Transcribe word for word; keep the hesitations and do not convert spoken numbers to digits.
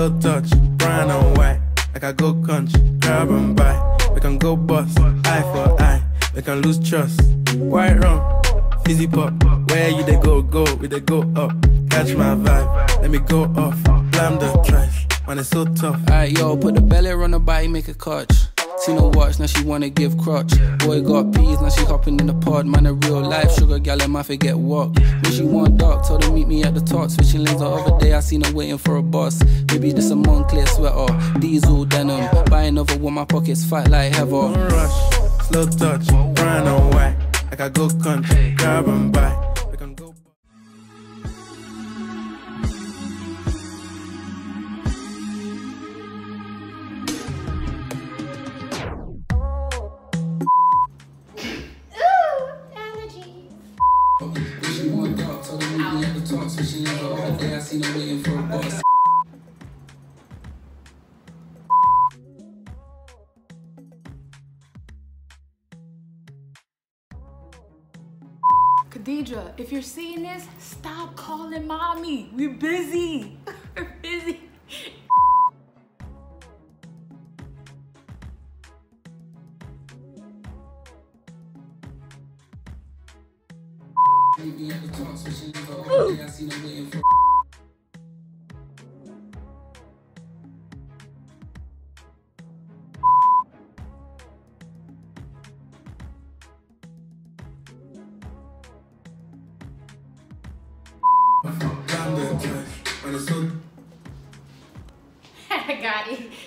slow touch, brown and white. Like I go country, grab and buy. We can go bust, eye for eye. We can lose trust. White rum, fizzy pop. Where you they go, go, we they go up. Catch my vibe, let me go off. Blam the trash, man it's so tough. Alright yo, put the belly on the body, make a clutch. See no watch, now she wanna give crutch. Boy got peas, now she hopping in the pod. Man a real life sugar gal, and my forget walk. When she want dark, told her meet me at the top. Switching lanes the other day, I seen her waiting for a bus. Maybe this a Moncler sweater, diesel denim. Buy another one, my pockets fat like heather. Don't rush, slow touch, brown and white. Like I go country, grab and buy. We can go. She want dark, told her meet me at the top. Switching lanes the other day, I seen her waiting for a bus. Khadija, if you're seeing this, stop calling mommy. We're busy. We're busy. Meet me at the top, switching lanes the other day, I seen her waiting for Blam the trash, man it's so I got it.